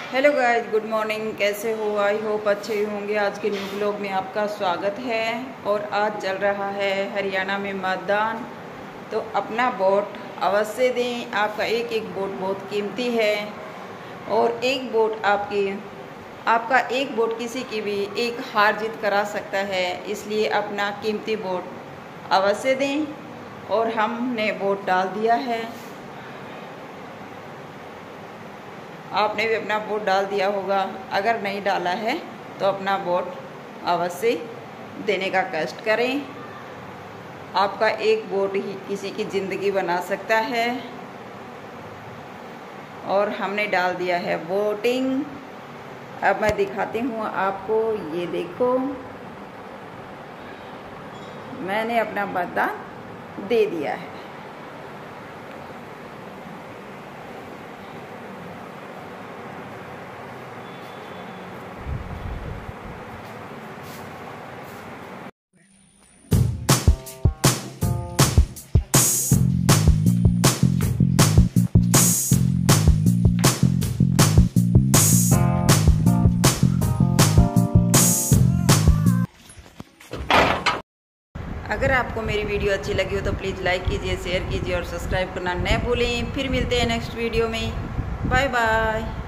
Hello guys, good morning. कैसे हो? I hope अच्छे ही होंगे। आज के न्यू ब्लॉग में आपका स्वागत है। और आज चल रहा है हरियाणा में मतदान, तो अपना वोट अवश्य दें। आपका एक एक वोट बहुत कीमती है और एक वोट आपका एक वोट किसी की भी एक हार जीत करा सकता है। इसलिए अपना कीमती वोट अवश्य दें। और हमने वोट डाल दिया है। आपने भी अपना वोट डाल दिया होगा। अगर नहीं डाला है तो अपना वोट अवश्य देने का कष्ट करें। आपका एक वोट ही किसी की ज़िंदगी बना सकता है। और हमने डाल दिया है वोटिंग। अब मैं दिखाती हूँ आपको, ये देखो, मैंने अपना मतदान दे दिया है। अगर आपको मेरी वीडियो अच्छी लगी हो तो प्लीज़ लाइक कीजिए, शेयर कीजिए और सब्सक्राइब करना न भूलें। फिर मिलते हैं नेक्स्ट वीडियो में। Bye bye.